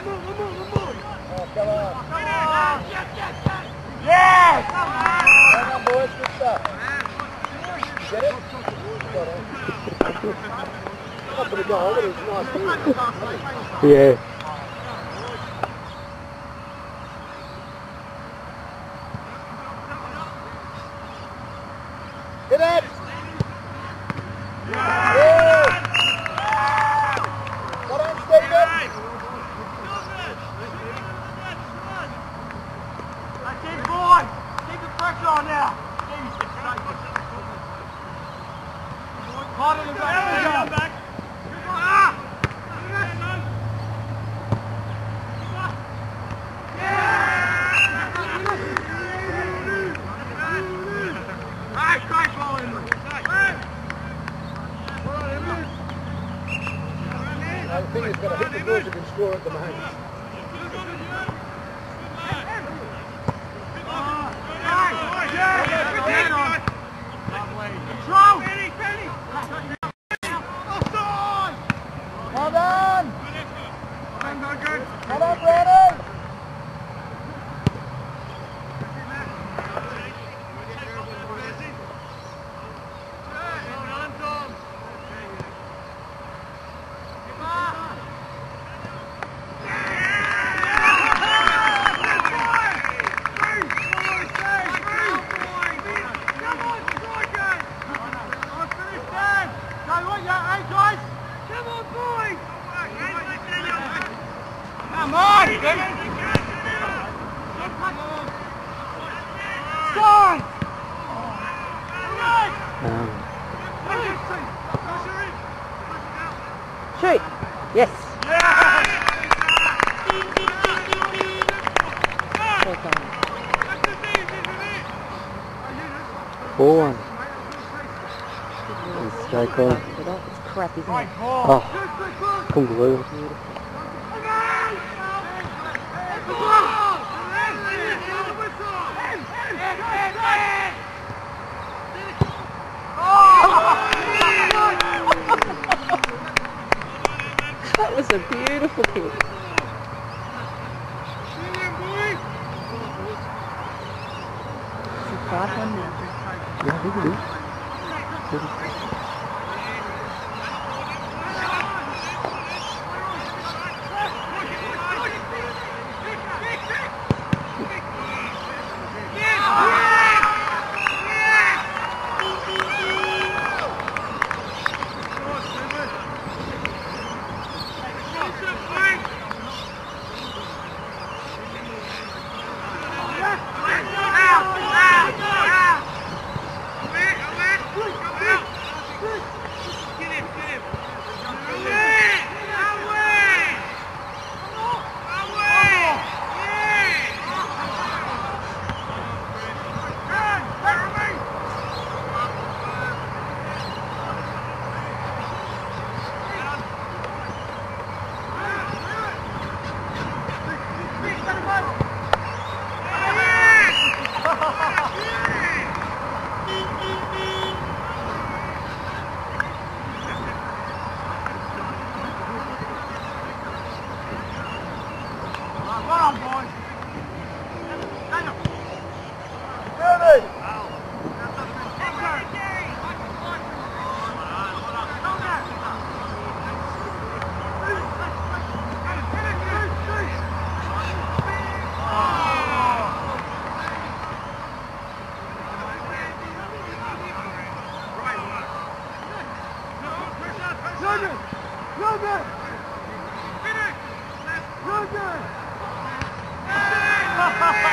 Come on. Yes! Come on, boys. Good stuff. You get it? Not for the goal, but it's nice to hear. Yeah. Hit it! Yeah! Well done, Stephen! That's it, boy! Keep the pressure on now! Harder than back. I think he's going to hit the boys who can score at the moment. Well done! Come on, Brandon! Come on! Son! Shoot! Yes! Four. Strike on. It's crap, isn't it? Oh, unbelievable. That was a beautiful kick. It's a 5-1 now. Yeah, I think it is. Ha ha ha!